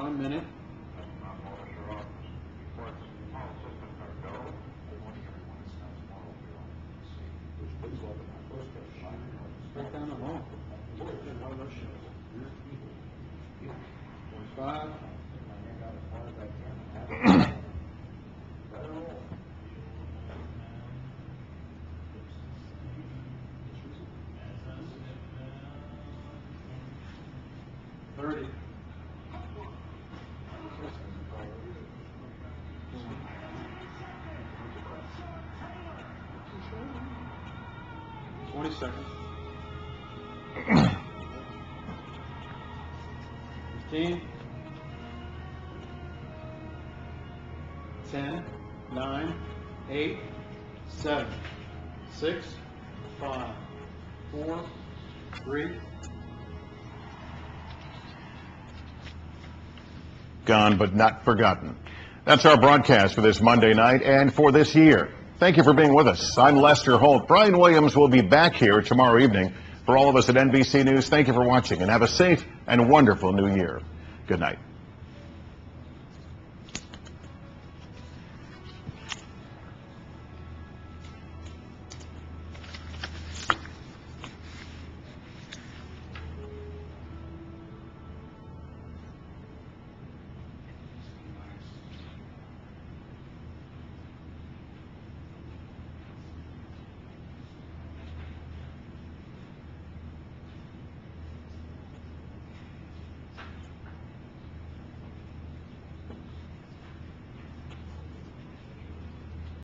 1 minute. Straight down the hall. 45. Seconds. 15. 10, 9, 8, 7, 6, 5, 4, 3. Gone but not forgotten. That's our broadcast for this Monday night and for this year. Thank you for being with us. I'm Lester Holt. Brian Williams will be back here tomorrow evening. For all of us at NBC News, thank you for watching and have a safe and wonderful new year. Good night.